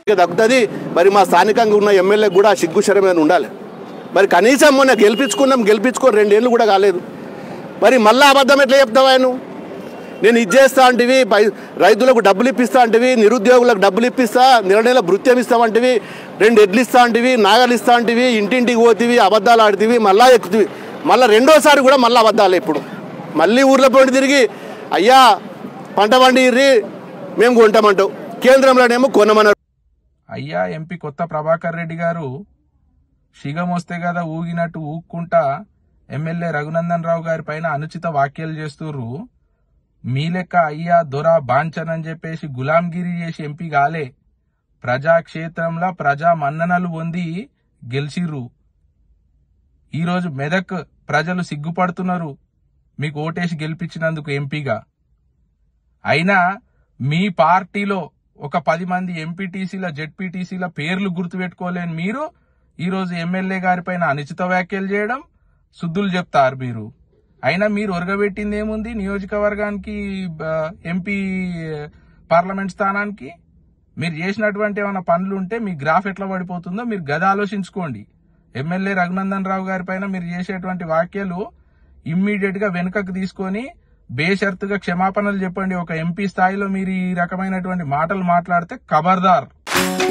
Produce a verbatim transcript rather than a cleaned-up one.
దక్కుతుంది. మరి మా స్థానికంగా ఉన్న ఎమ్మెల్యే కూడా సిగ్గు శరమైన ఉండాలి. మరి కనీసం మొన్న గెలిపించుకున్నాం, గెలిపించుకొని రెండేళ్ళు కూడా కాలేదు. మరి మళ్ళీ అబద్ధం ఎట్లా చెప్తావా? నువ్వు నేను ఇది చేస్తా అంటివి, రైతులకు డబ్బులు ఇప్పిస్తా అంటివి, నిరుద్యోగులకు డబ్బులు ఇప్పిస్తా, నెల నెల భృత్యం ఇస్తామంటివి, రెండు ఎడ్లు ఇస్తా అంటివి, నాగలు ఇస్తా అంటివి, ఇంటింటికి పోతివి, అబద్ధాలు ఆడుతీవి, మళ్ళా ఎక్కుతివి. మళ్ళీ రెండోసారి కూడా మళ్ళీ అబద్ధాలు. ఇప్పుడు మళ్ళీ ఊర్లో పోటీ తిరిగి అయ్యా పంట పండిర్రి మేము కొంటామంటావు, కేంద్రంలోనేమో కొనమన్నారు. అయ్యా ఎంపీ కొత్త ప్రభాకర్ రెడ్డి గారు శిగం వస్తే కదా ఊగినట్టు ఊక్కుంటా ఎమ్మెల్యే రఘునందన్ రావు గారి పైన అనుచిత వ్యాఖ్యలు చేస్తుర్రు. మీ లెక్క అయ్యా దొర బాంచన్ అని చెప్పేసి గులాంగిరి చేసి ఎంపీ కాలే, ప్రజాక్షేత్రంలో ప్రజా మన్ననలు పొంది గెలిచిర్రు. ఈరోజు మెదక్ ప్రజలు సిగ్గుపడుతున్నారు మీకు ఓటేసి గెలిపించినందుకు ఎంపీగా. అయినా మీ పార్టీలో ఒక పది మంది ఎంపీటీసీల జెడ్పీటీసీల పేర్లు గుర్తుపెట్టుకోలేని మీరు ఈరోజు ఎమ్మెల్యే గారి పైన అనుచిత వ్యాఖ్యలు చేయడం, శుద్ధులు చెప్తారు మీరు. అయినా మీరు ఒరగబెట్టింది ఏముంది? నియోజకవర్గానికి ఎంపీ పార్లమెంట్ స్థానానికి మీరు చేసినటువంటి ఏమైనా పనులు ఉంటే మీ గ్రాఫ్ ఎట్లా పడిపోతుందో మీరు గద ఆలోచించుకోండి. ఎమ్మెల్యే రఘునందన్ రావు గారి పైన మీరు చేసేటువంటి వ్యాఖ్యలు ఇమ్మీడియట్ గా వెనుకకు తీసుకొని బేషరతుగా క్షమాపణలు చెప్పండి. ఒక ఎంపీ స్థాయిలో మీరు ఈ రకమైనటువంటి మాటలు మాట్లాడితే ఖబర్దార్.